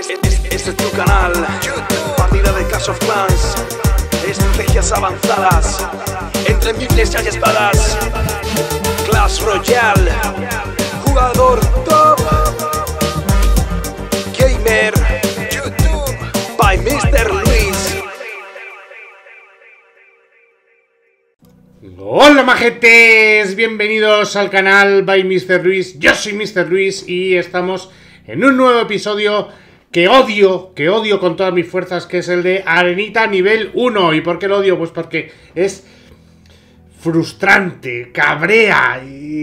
Este es tu canal, partida de Clash of Clans, estrategias avanzadas, entre miles hay espadas. Clash Royale, jugador top, gamer, YouTube, by Mr. Luis. Hola majetes, bienvenidos al canal by Mr. Luis. Yo soy Mr. Luis y estamos en un nuevo episodio que odio con todas mis fuerzas, que es el de Arenita nivel 1. ¿Y por qué lo odio? Pues porque es frustrante, cabrea,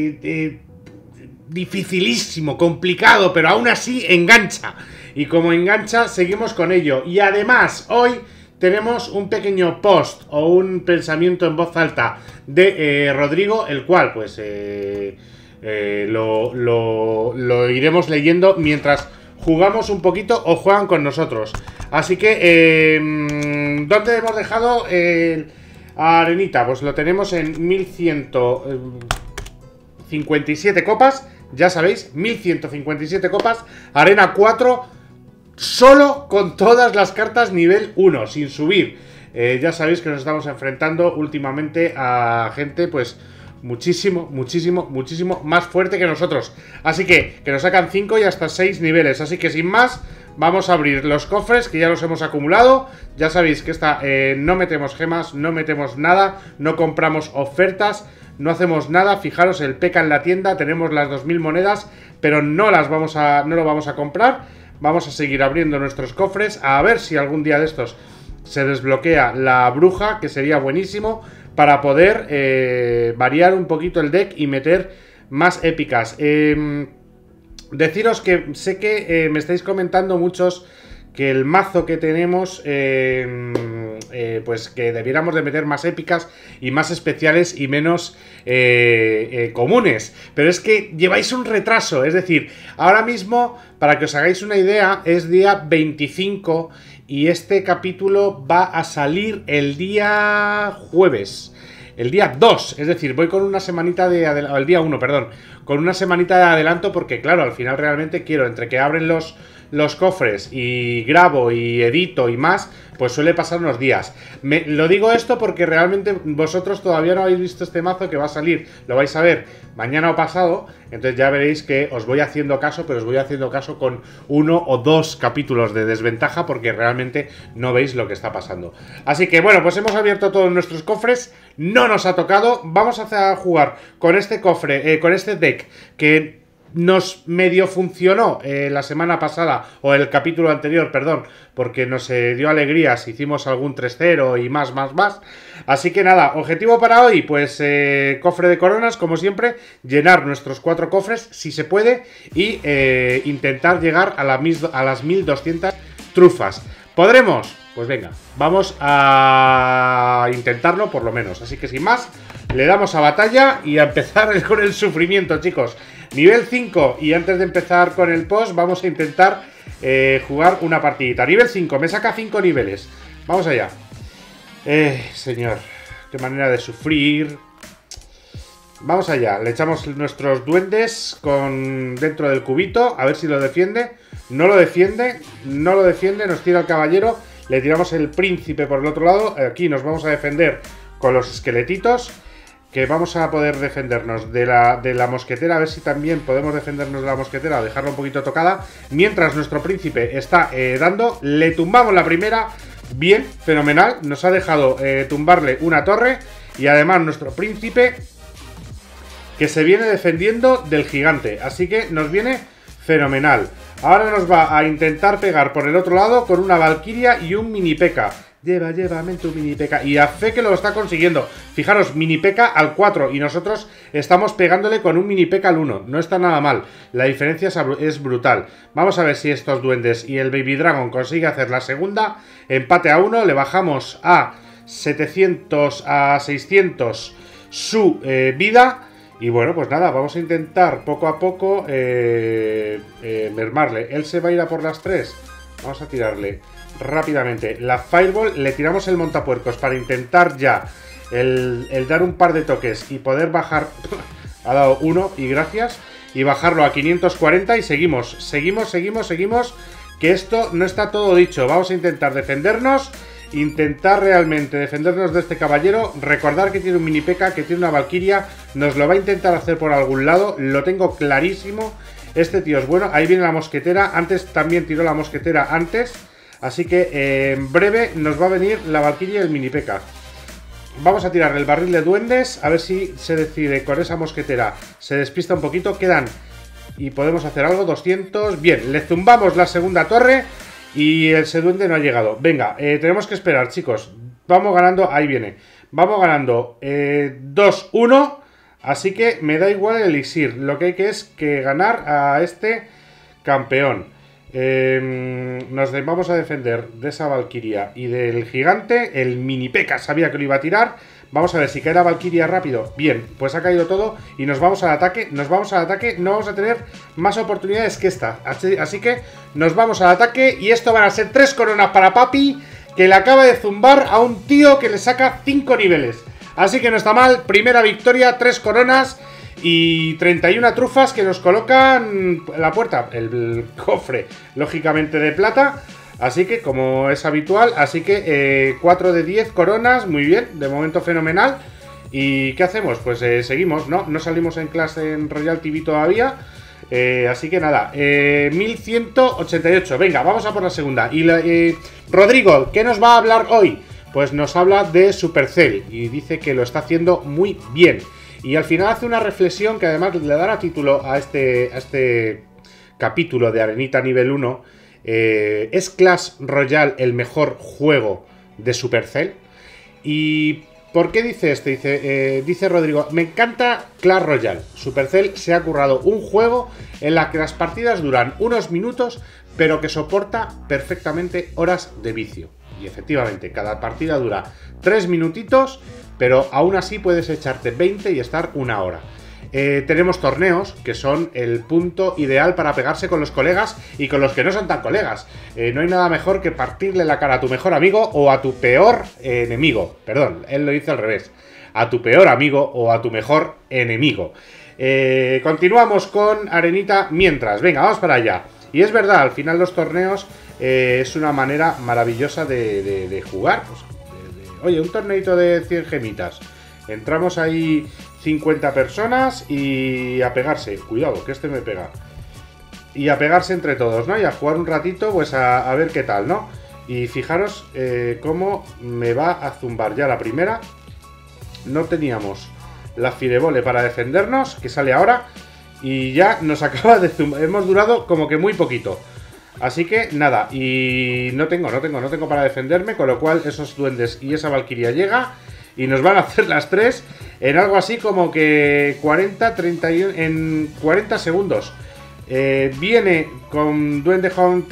dificilísimo, complicado, pero aún así engancha. Y como engancha, seguimos con ello. Y además, hoy tenemos un pequeño post o un pensamiento en voz alta de Rodrigo, el cual pues lo iremos leyendo mientras jugamos un poquito o juegan con nosotros. Así que, ¿dónde hemos dejado a Arenita? Pues lo tenemos en 1157 copas. Ya sabéis, 1157 copas. Arena 4, solo con todas las cartas nivel 1, sin subir. Ya sabéis que nos estamos enfrentando últimamente a gente, pues, muchísimo más fuerte que nosotros. Así que nos sacan 5 y hasta 6 niveles. Así que sin más, vamos a abrir los cofres que ya los hemos acumulado. Ya sabéis que no metemos gemas, no metemos nada, no compramos ofertas, no hacemos nada. Fijaros el PK en la tienda, tenemos las 2000 monedas, pero no lo vamos a comprar. Vamos a seguir abriendo nuestros cofres, a ver si algún día de estos se desbloquea la bruja, que sería buenísimo, para poder variar un poquito el deck y meter más épicas. Deciros que sé que me estáis comentando muchos que el mazo que tenemos, pues que debiéramos de meter más épicas y más especiales y menos comunes. Pero es que lleváis un retraso, es decir, ahora mismo, para que os hagáis una idea, es día 25 y este capítulo va a salir el día jueves. El día 2, es decir, voy con una semanita de adelanto, el día 1, perdón, con una semanita de adelanto porque, claro, al final realmente quiero, entre que abren los cofres y grabo y edito y más, pues suele pasar unos días. Lo digo esto porque realmente vosotros todavía no habéis visto este mazo que va a salir, lo vais a ver mañana o pasado, entonces ya veréis que os voy haciendo caso, pero os voy haciendo caso con 1 o 2 capítulos de desventaja porque realmente no veis lo que está pasando. Así que bueno, pues hemos abierto todos nuestros cofres, no nos ha tocado, vamos a jugar con este cofre, con este deck que nos medio funcionó la semana pasada, o el capítulo anterior, perdón, porque nos dio alegrías, hicimos algún 3-0 y más. Así que nada, objetivo para hoy, pues cofre de coronas, como siempre, llenar nuestros 4 cofres, si se puede, y intentar llegar a las 1200 trufas. ¿Podremos? Pues venga, vamos a intentarlo por lo menos. Así que sin más, le damos a batalla y a empezar con el sufrimiento, chicos. Nivel 5, y antes de empezar con el post, vamos a intentar jugar una partidita. Nivel 5, me saca 5 niveles. Vamos allá. Señor, qué manera de sufrir. Vamos allá, le echamos nuestros duendes dentro del cubito, a ver si lo defiende. No lo defiende, nos tira el caballero. Le tiramos el príncipe por el otro lado. Aquí nos vamos a defender con los esqueletitos, que vamos a poder defendernos de la mosquetera, a ver si también podemos defendernos de la mosquetera o dejarla un poquito tocada. Mientras nuestro príncipe está dando, le tumbamos la primera, bien, fenomenal, nos ha dejado tumbarle una torre. Y además nuestro príncipe, que se viene defendiendo del gigante, así que nos viene fenomenal. Ahora nos va a intentar pegar por el otro lado con una valquiria y un mini P.E.K.K.A. Llévame tu mini P.E.K.K.A. Y a fe que lo está consiguiendo. Fijaros, mini P.E.K.K.A. al 4 y nosotros estamos pegándole con un mini P.E.K.K.A. al 1. No está nada mal. La diferencia es brutal. Vamos a ver si estos duendes y el Baby Dragon consigue hacer la segunda. Empate a 1. Le bajamos a 700 a 600 su vida. Y bueno, pues nada, vamos a intentar poco a poco mermarle. Él se va a ir a por las 3. Vamos a tirarle rápidamente la Fireball. Le tiramos el montapuercos para intentar ya el dar un par de toques y poder bajar. Ha dado 1 y gracias. Y bajarlo a 540 y seguimos. que esto no está todo dicho. Vamos a intentar defendernos, intentar realmente defendernos de este caballero. Recordar que tiene un mini P.E.K.K.A, que tiene una Valkyria, nos lo va a intentar hacer por algún lado, lo tengo clarísimo. Este tío es bueno. Ahí viene la mosquetera, antes también tiró la mosquetera antes, así que en breve nos va a venir la Valkyria y el mini P.E.K.K.A. Vamos a tirarle el barril de duendes, a ver si se decide con esa mosquetera. Se despista un poquito, quedan y podemos hacer algo, 200. Bien, le zumbamos la segunda torre y ese duende no ha llegado. Venga, tenemos que esperar, chicos. Vamos ganando, ahí viene. Vamos ganando 2-1, así que me da igual el elixir. Lo que hay que es que ganar a este campeón. Nos vamos a defender de esa Valkyria y del gigante. El mini P.E.K.K.A sabía que lo iba a tirar. Vamos a ver si cae la Valkyria rápido. Bien, pues ha caído todo y nos vamos al ataque. Nos vamos al ataque, no vamos a tener más oportunidades que esta. Así que nos vamos al ataque y esto van a ser 3 coronas para Papi, que le acaba de zumbar a un tío que le saca 5 niveles. Así que no está mal, primera victoria, 3 coronas y 31 trufas que nos colocan la puerta, el cofre, lógicamente de plata. Así que, como es habitual, así que 4 de 10 coronas, muy bien, de momento fenomenal. ¿Y qué hacemos? Pues seguimos, ¿no? No salimos en clase en Royal TV todavía. Así que nada, 1188. Venga, vamos a por la segunda. Y Rodrigo, ¿qué nos va a hablar hoy? Pues nos habla de Supercell y dice que lo está haciendo muy bien. Y al final hace una reflexión que además le dará título a este capítulo de Arenita nivel 1. ¿Es Clash Royale el mejor juego de Supercell? ¿Y por qué dice esto? Dice Rodrigo, me encanta Clash Royale. Supercell se ha currado un juego en la que las partidas duran unos minutos, pero que soporta perfectamente horas de vicio. Y efectivamente, cada partida dura 3 minutitos, pero aún así puedes echarte 20 y estar una hora. Tenemos torneos que son el punto ideal para pegarse con los colegas y con los que no son tan colegas. No hay nada mejor que partirle la cara a tu mejor amigo o a tu peor enemigo. Perdón, él lo dice al revés. A tu peor amigo o a tu mejor enemigo. Continuamos con Arenita mientras. Venga, vamos para allá. Y es verdad, al final los torneos es una manera maravillosa de jugar. Pues, oye, un torneito de 100 gemitas. Entramos ahí 50 personas y a pegarse. Cuidado, que este me pega. Y a pegarse entre todos, ¿no? Y a jugar un ratito, pues a ver qué tal, ¿no? Y fijaros cómo me va a zumbar ya la primera. No teníamos la Firebole para defendernos, que sale ahora. Y ya nos acaba de zumbar. Hemos durado como que muy poquito. Así que nada, y no tengo para defenderme, con lo cual esos duendes y esa Valkyria llega y nos van a hacer las 3 en algo así como que 31 en 40 segundos. Viene con duende con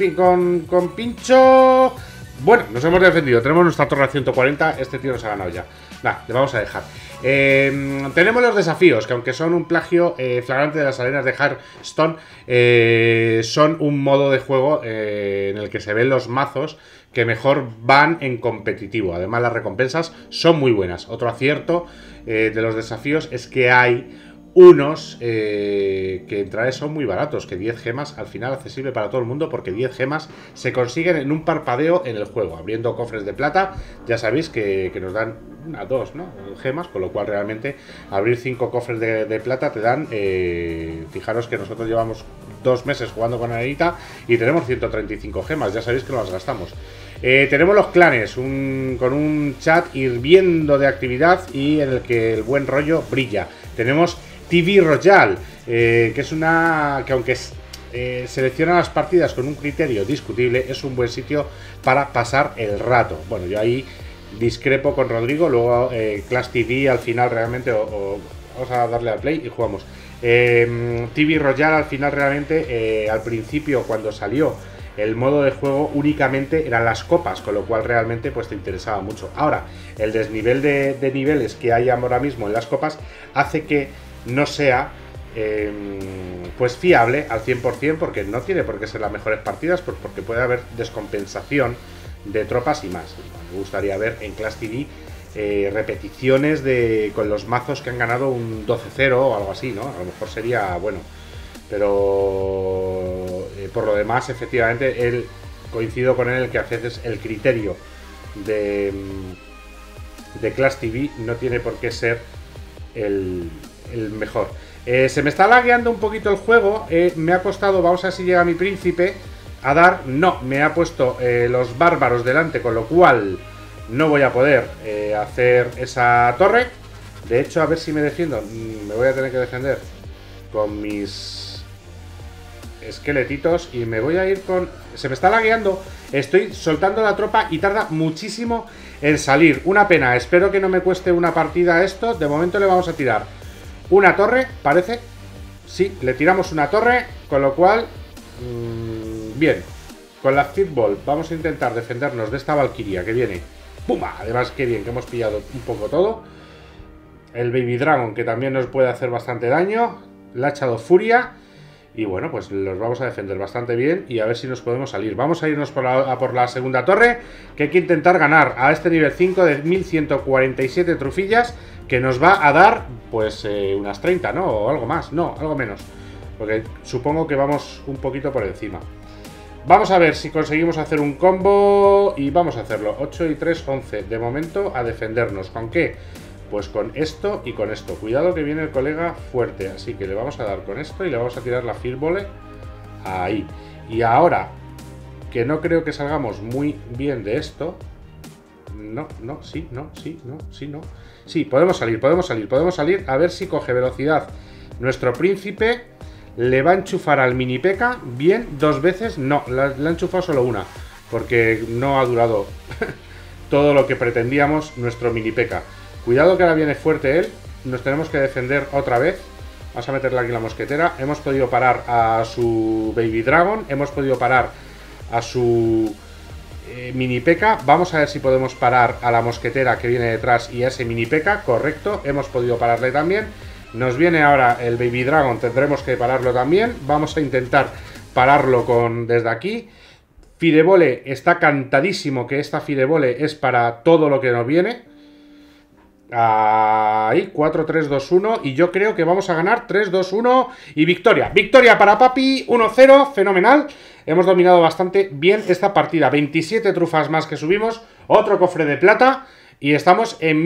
pincho. Bueno, nos hemos defendido, tenemos nuestra torre a 140, este tío nos ha ganado ya. Nada, le vamos a dejar. Tenemos los desafíos, que aunque son un plagio flagrante de las arenas de Hearthstone, son un modo de juego en el que se ven los mazos que mejor van en competitivo. Además, las recompensas son muy buenas. Otro acierto de los desafíos es que hay unos que en son muy baratos, que 10 gemas al final accesible para todo el mundo, porque 10 gemas se consiguen en un parpadeo en el juego, abriendo cofres de plata. Ya sabéis que nos dan una, 2, ¿no? Gemas, con lo cual realmente abrir 5 cofres de plata te dan, fijaros que nosotros llevamos 2 meses jugando con Arenita y tenemos 135 gemas, ya sabéis que no las gastamos. Tenemos los clanes, con un chat hirviendo de actividad y en el que el buen rollo brilla. Tenemos TV Royale, que es una que aunque selecciona las partidas con un criterio discutible, es un buen sitio para pasar el rato. Bueno, yo ahí discrepo con Rodrigo, luego Clash TV al final realmente, vamos a darle al play y jugamos. TV Royale al final realmente, al principio cuando salió el modo de juego únicamente eran las copas, con lo cual realmente pues te interesaba mucho. Ahora, el desnivel de niveles que hay ahora mismo en las copas hace que no sea pues fiable al 100%, porque no tiene por qué ser las mejores partidas, pues porque puede haber descompensación de tropas y más. Me gustaría ver en Clash TV repeticiones con los mazos que han ganado un 12-0 o algo así, ¿no? A lo mejor sería bueno, pero Por lo demás, efectivamente, él, coincido con él en el que a veces el criterio de Clash TV no tiene por qué ser el mejor. Se me está lagueando un poquito el juego. Me ha costado, vamos a ver si llega mi príncipe a dar. No, me ha puesto los bárbaros delante, con lo cual no voy a poder hacer esa torre. De hecho, a ver si me defiendo. Me voy a tener que defender con mis esqueletitos y me voy a ir con... Se me está lagueando. Estoy soltando la tropa y tarda muchísimo en salir. Una pena. Espero que no me cueste una partida esto. De momento le vamos a tirar una torre, parece. Sí, le tiramos una torre, con lo cual... bien. Con la Fitball vamos a intentar defendernos de esta Valkyria que viene. ¡Pumba! Además, qué bien, que hemos pillado un poco todo. El Baby Dragon, que también nos puede hacer bastante daño. Le ha echado furia. Y bueno, pues los vamos a defender bastante bien. Y a ver si nos podemos salir. Vamos a irnos por la segunda torre, que hay que intentar ganar a este nivel 5 de 1147 trufillas, que nos va a dar, pues, unas 30, ¿no? O algo más. No, algo menos. Porque supongo que vamos un poquito por encima. Vamos a ver si conseguimos hacer un combo. Y vamos a hacerlo. 8 y 3, 11. De momento a defendernos. ¿Con qué? Pues con esto y con esto. Cuidado que viene el colega fuerte. Así que le vamos a dar con esto y le vamos a tirar la Fireball ahí. Y ahora, que no creo que salgamos muy bien de esto. No, no, sí, no, sí, no, sí, no. Sí, podemos salir, podemos salir, podemos salir. A ver si coge velocidad nuestro príncipe. Le va a enchufar al mini P.E.K.K.A. bien 2 veces. No, le ha enchufado solo una, porque no ha durado todo lo que pretendíamos nuestro mini P.E.K.K.A. Cuidado que ahora viene fuerte él. Nos tenemos que defender otra vez. Vamos a meterle aquí la mosquetera. Hemos podido parar a su Baby Dragon. Hemos podido parar a su mini P.E.K.K.A. Vamos a ver si podemos parar a la mosquetera que viene detrás y a ese mini P.E.K.K.A. Correcto, hemos podido pararle también. Nos viene ahora el Baby Dragon. Tendremos que pararlo también. Vamos a intentar pararlo desde aquí. Firebole, está cantadísimo que esta Firebole es para todo lo que nos viene. Ahí, 4, 3, 2, 1. Y yo creo que vamos a ganar 3, 2, 1 y victoria. Victoria para Papi, 1-0, fenomenal. Hemos dominado bastante bien esta partida. 27 trufas más que subimos. Otro cofre de plata. Y estamos en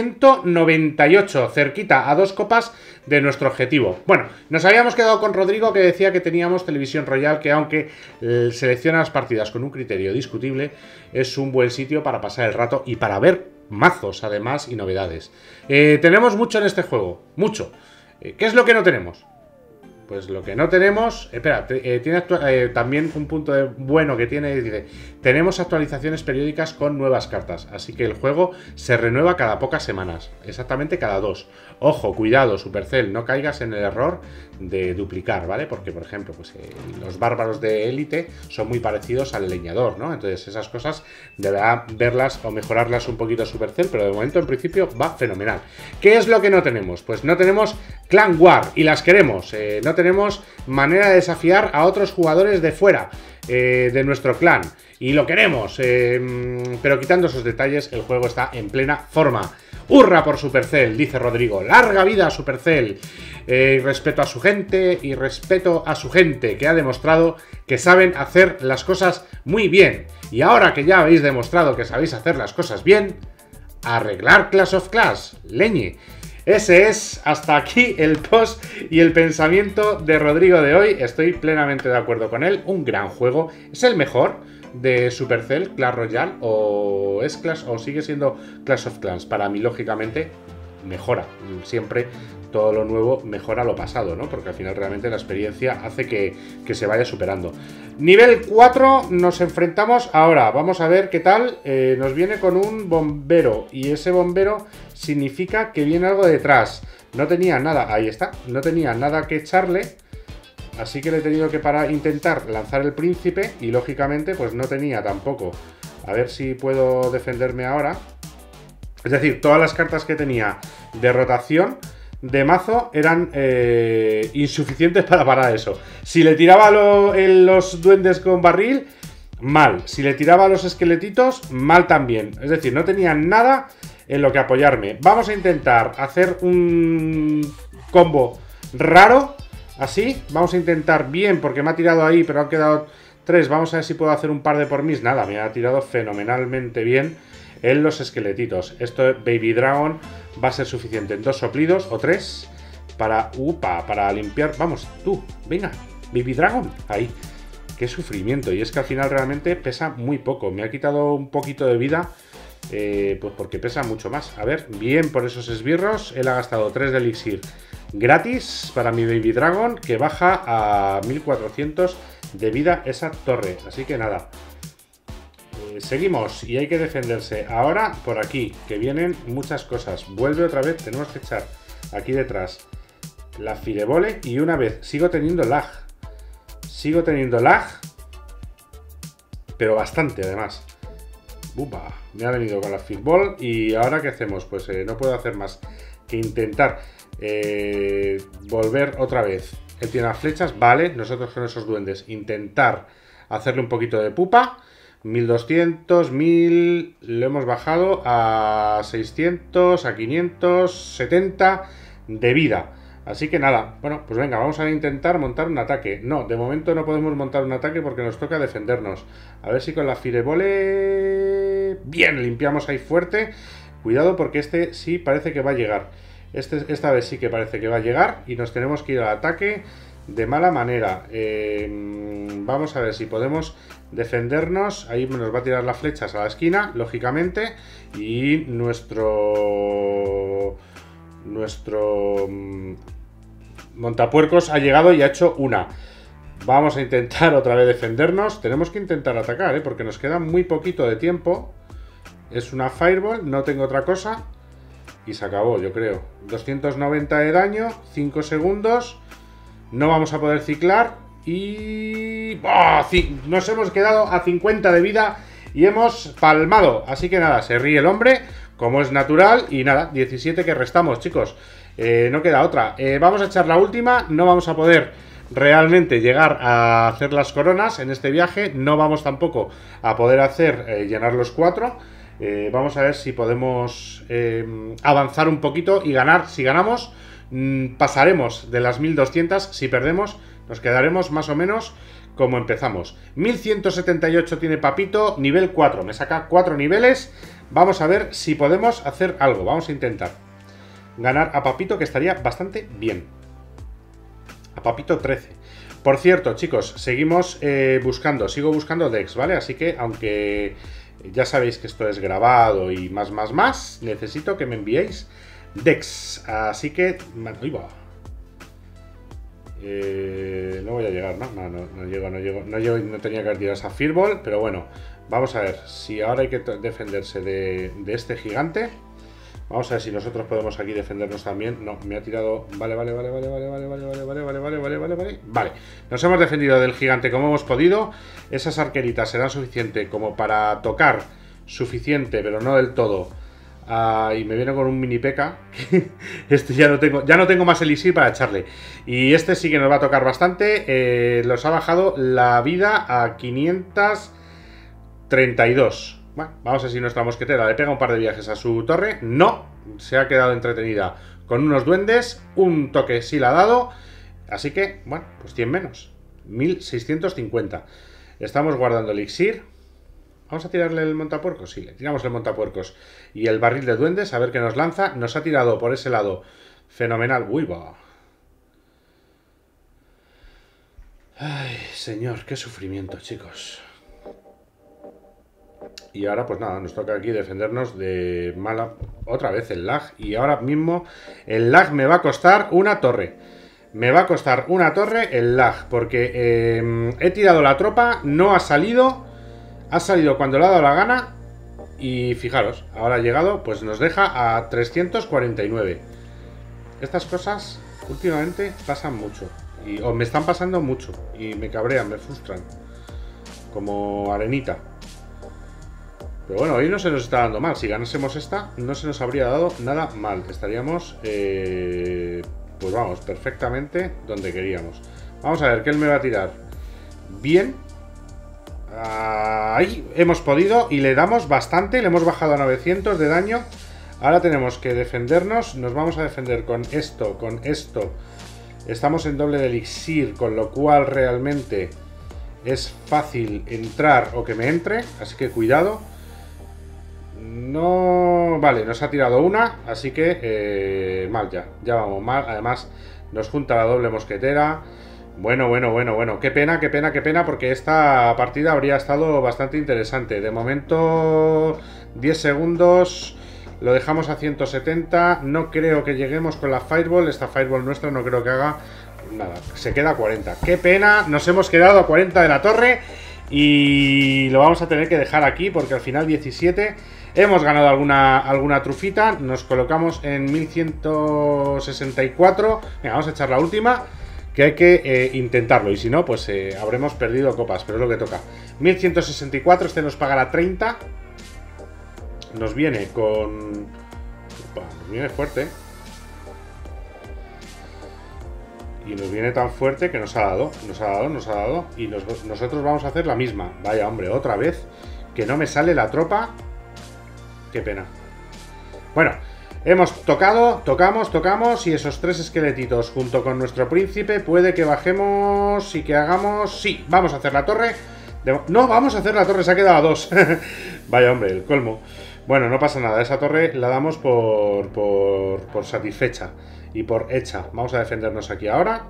1198, cerquita a 2 copas de nuestro objetivo. Bueno, nos habíamos quedado con Rodrigo, que decía que teníamos Televisión Royal, que aunque selecciona las partidas con un criterio discutible, es un buen sitio para pasar el rato y para ver mazos, además, y novedades. Tenemos mucho en este juego, mucho. ¿Qué es lo que no tenemos? Pues lo que no tenemos... Espera, tiene también un punto bueno que tiene... Dice, tenemos actualizaciones periódicas con nuevas cartas. Así que el juego se renueva cada pocas semanas. Exactamente cada 2. Ojo, cuidado, Supercell, no caigas en el error de duplicar, ¿vale? Porque, por ejemplo, pues los bárbaros de élite son muy parecidos al leñador, ¿no? Entonces esas cosas deberá verlas o mejorarlas un poquito Supercell, pero de momento, en principio, va fenomenal. ¿Qué es lo que no tenemos? Pues no tenemos Clan War y las queremos. No tenemos manera de desafiar a otros jugadores de fuera de nuestro clan. Y lo queremos, pero quitando esos detalles, el juego está en plena forma. ¡Hurra por Supercell!, dice Rodrigo. ¡Larga vida a Supercell! Respeto a su gente y respeto a su gente, que ha demostrado que saben hacer las cosas muy bien. Y ahora que ya habéis demostrado que sabéis hacer las cosas bien, arreglar Clash of Clans, leñe. Ese es, hasta aquí, el post y el pensamiento de Rodrigo de hoy. Estoy plenamente de acuerdo con él. Un gran juego. Es el mejor de Supercell, Clash Royale, o es Clash, o sigue siendo Clash of Clans. Para mí, lógicamente, mejora. Siempre todo lo nuevo mejora lo pasado, ¿no? Porque al final realmente la experiencia hace que se vaya superando. Nivel 4 nos enfrentamos ahora. Vamos a ver qué tal. Nos viene con un bombero. Y ese bombero significa que viene algo detrás. No tenía nada. Ahí está. No tenía nada que echarle. Así que le he tenido que intentar lanzar el príncipe. Y lógicamente pues no tenía tampoco. A ver si puedo defenderme ahora. Es decir, todas las cartas que tenía de rotación de mazo eran insuficientes para parar eso. Si le tiraba los duendes con barril, mal. Si le tiraba los esqueletitos, mal también. Es decir, no tenía nada en lo que apoyarme. Vamos a intentar hacer un combo raro. Así, vamos a intentar bien, porque me ha tirado ahí, pero han quedado 3. Vamos a ver si puedo hacer un par de por mis. Nada, me ha tirado fenomenalmente bien en los esqueletitos. Esto Baby Dragon va a ser suficiente en 2 soplidos o 3 para limpiar. Vamos, tú, venga, Baby Dragon, ahí. Qué sufrimiento, y es que al final realmente pesa muy poco. Me ha quitado un poquito de vida, pues porque pesa mucho más. A ver, bien por esos esbirros. Él ha gastado 3 de elixir gratis para mi Baby Dragon, que baja a 1400 de vida esa torre. Así que nada, seguimos y hay que defenderse. Ahora por aquí, que vienen muchas cosas. Vuelve otra vez, tenemos que echar aquí detrás la firebole. Y una vez, sigo teniendo lag, pero bastante además. Upa, me ha venido con la fireball. Y ahora ¿qué hacemos? Pues no puedo hacer más que intentar volver otra vez. Él tiene las flechas, vale. Nosotros con esos duendes intentar hacerle un poquito de pupa. 1200, 1000, lo hemos bajado a 600, a 570 de vida. Así que nada, bueno, pues venga, vamos a intentar montar un ataque. No, de momento no podemos montar un ataque porque nos toca defendernos. A ver si con la firebole... Bien, limpiamos ahí fuerte. Cuidado porque este sí parece que va a llegar. Esta vez sí que parece que va a llegar y nos tenemos que ir al ataque de mala manera. Vamos a ver si podemos defendernos. Ahí nos va a tirar las flechas a la esquina, lógicamente. Y nuestro montapuercos ha llegado y ha hecho una. Vamos a intentar otra vez defendernos. Tenemos que intentar atacar, porque nos queda muy poquito de tiempo. Es una fireball, no tengo otra cosa. Y se acabó, yo creo. 290 de daño, 5 segundos. No vamos a poder ciclar. Y... ¡oh! Nos hemos quedado a 50 de vida y hemos palmado. Así que nada, se ríe el hombre, como es natural. Y nada, 17 que restamos, chicos. No queda otra. Vamos a echar la última. No vamos a poder realmente llegar a hacer las coronas en este viaje. No vamos tampoco a poder hacer llenar los 4. Vamos a ver si podemos avanzar un poquito y ganar. Si ganamos, pasaremos de las 1200. Si perdemos, nos quedaremos más o menos como empezamos. 1178 tiene Papito, nivel 4. Me saca 4 niveles. Vamos a ver si podemos hacer algo. Vamos a intentar ganar a Papito, que estaría bastante bien. A Papito 13. Por cierto, chicos, seguimos sigo buscando Dex, ¿vale? Así que, aunque ya sabéis que esto es grabado y más, necesito que me enviéis Dex. Así que... ¡Uy, va! No voy a llegar, ¿no? No llego, no tenía que haber tirado esa fireball, pero bueno, vamos a ver si ahora hay que defenderse de este gigante. Vamos a ver si nosotros podemos aquí defendernos también. No, me ha tirado... Vale. Vale, nos hemos defendido del gigante como hemos podido. Esas arqueritas serán suficientes como para tocar suficiente, pero no del todo. Y me viene con un mini P.K. Este ya no tengo más elixir para echarle. Y este sí que nos va a tocar bastante. Los ha bajado la vida a 532. Bueno, vamos a ver si nuestra mosquetera le pega un par de viajes a su torre. No, se ha quedado entretenida con unos duendes. Un toque sí la ha dado. Así que, bueno, pues 100 menos. 1650. Estamos guardando elixir. ¿Vamos a tirarle el montapuercos? Sí, le tiramos el montapuercos. Y el barril de duendes, a ver qué nos lanza. Nos ha tirado por ese lado. Fenomenal. Uy, va. Ay, señor, qué sufrimiento, chicos. Y ahora, pues nada, nos toca aquí defendernos de mala... Otra vez el lag. Y ahora mismo el lag me va a costar una torre. Me va a costar una torre el lag. Porque he tirado la tropa, no ha salido. Ha salido cuando le ha dado la gana. Y fijaros, ahora ha llegado, pues nos deja a 349. Estas cosas últimamente pasan mucho. O me están pasando mucho. Y me cabrean, me frustran. Como arenita. Pero bueno, hoy no se nos está dando mal. Si ganásemos esta, no se nos habría dado nada mal. Estaríamos, pues vamos, perfectamente donde queríamos. Vamos a ver qué él me va a tirar. Bien. Ahí hemos podido y le damos bastante. Le hemos bajado a 900 de daño. Ahora tenemos que defendernos. Nos vamos a defender con esto Estamos en doble de elixir, con lo cual realmente es fácil entrar o que me entre, así que cuidado. No... Vale, nos ha tirado una, así que mal ya vamos mal. Además nos junta la doble mosquetera. Bueno, qué pena, porque esta partida habría estado bastante interesante. De momento 10 segundos, lo dejamos a 170. No creo que lleguemos con la Fireball. Esta Fireball nuestra no creo que haga nada, se queda a 40. Qué pena, nos hemos quedado a 40 de la torre y lo vamos a tener que dejar aquí, porque al final 17. Hemos ganado alguna trufita. Nos colocamos en 1164. Venga, vamos a echar la última, que hay que intentarlo, y si no, pues habremos perdido copas, pero es lo que toca. 1164, este nos pagará 30. Nos viene con... nos viene fuerte. Y nos viene tan fuerte que nos ha dado. Y nosotros vamos a hacer la misma. Vaya, hombre, otra vez que no me sale la tropa. Qué pena. Bueno, hemos tocamos y esos 3 esqueletitos junto con nuestro príncipe puede que bajemos y que hagamos... Sí, vamos a hacer la torre. No, vamos a hacer la torre, se ha quedado a 2. Vaya, hombre, el colmo. Bueno, no pasa nada, esa torre la damos por satisfecha y por hecha. Vamos a defendernos aquí ahora.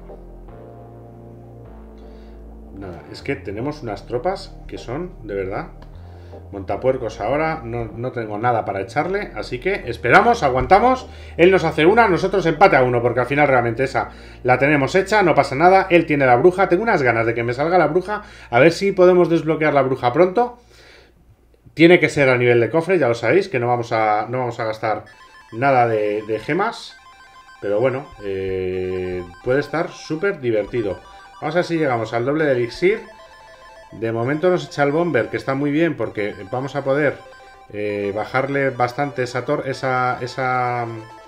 Nada, es que tenemos unas tropas que son, de verdad... Montapuercos ahora, no tengo nada para echarle, así que esperamos, aguantamos. Él nos hace una, nosotros empate a 1, porque al final realmente esa la tenemos hecha, no pasa nada. Él tiene la bruja, tengo unas ganas de que me salga la bruja, a ver si podemos desbloquear la bruja pronto. Tiene que ser a nivel de cofre, ya lo sabéis, que no vamos a gastar nada de gemas. Pero bueno, puede estar súper divertido. Vamos a ver si llegamos al doble de elixir. De momento nos echa el bomber, que está muy bien, porque vamos a poder bajarle bastante esa a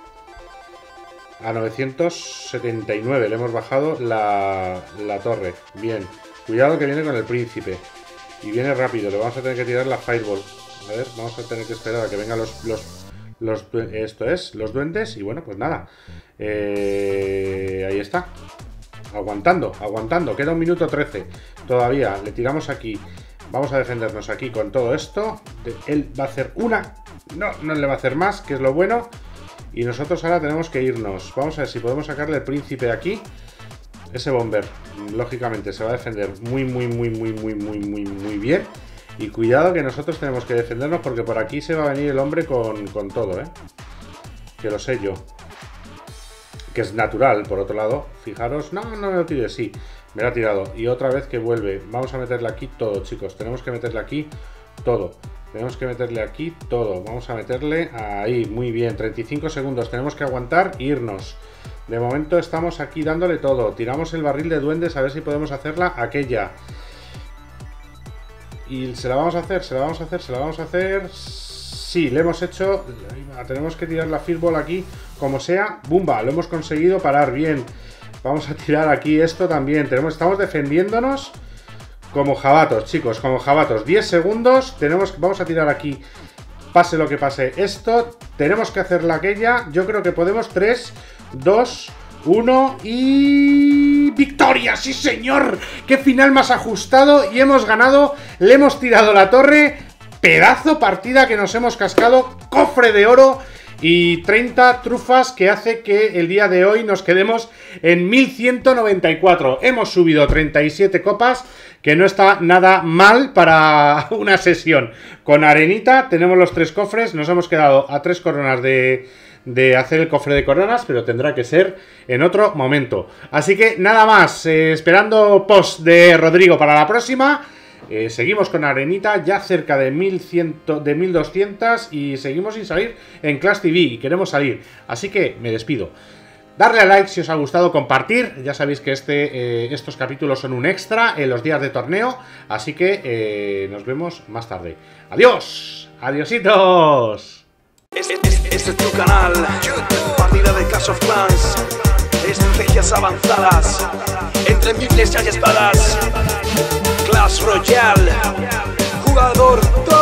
979. Le hemos bajado la torre. Bien, cuidado que viene con el príncipe. Y viene rápido, le vamos a tener que tirar la Fireball. A ver, vamos a tener que esperar a que vengan los duendes. Y bueno, pues nada, ahí está. Aguantando, queda 1 minuto 13 todavía, le tiramos aquí. Vamos a defendernos aquí con todo esto. Él va a hacer una, no le va a hacer más, que es lo bueno. Y nosotros ahora tenemos que irnos. Vamos a ver si podemos sacarle el príncipe de aquí. Ese bomber, lógicamente, se va a defender muy bien. Y cuidado que nosotros tenemos que defendernos, porque por aquí se va a venir el hombre con todo, que lo sé yo. Que es natural, por otro lado. Fijaros, no lo tire, sí, me lo ha tirado. Y otra vez que vuelve. Vamos a meterle aquí todo, chicos. Tenemos que meterle aquí todo. Vamos a meterle ahí, muy bien. 35 segundos, tenemos que aguantar e irnos. De momento estamos aquí dándole todo. Tiramos el barril de duendes a ver si podemos hacerla aquella. Y se la vamos a hacer. Sí, le hemos hecho. Tenemos que tirar la Fireball aquí, como sea. ¡Bumba! Lo hemos conseguido parar bien. Vamos a tirar aquí esto también. Estamos defendiéndonos como jabatos, chicos, como jabatos. 10 segundos. Vamos a tirar aquí, pase lo que pase esto. Tenemos que hacerla aquella. Yo creo que podemos. 3, 2, 1 y... ¡victoria! ¡Sí, señor! ¡Qué final más ajustado! Y hemos ganado. Le hemos tirado la torre. Pedazo partida que nos hemos cascado, cofre de oro y 30 trufas, que hace que el día de hoy nos quedemos en 1194. Hemos subido 37 copas, que no está nada mal para una sesión. Con arenita tenemos los 3 cofres, nos hemos quedado a 3 coronas de hacer el cofre de coronas, pero tendrá que ser en otro momento. Así que nada más, esperando post de Rodrigo para la próxima. Seguimos con arenita, ya cerca de 1200 y seguimos sin salir en Clash TV y queremos salir, así que me despido. Darle a like si os ha gustado, compartir, ya sabéis que estos capítulos son un extra en los días de torneo, así que nos vemos más tarde. ¡Adiós! ¡Adiositos! Este es tu canal, partida de Clash of Clans, estrategias avanzadas, entre miles y espadas. Clash Royale, jugador 2.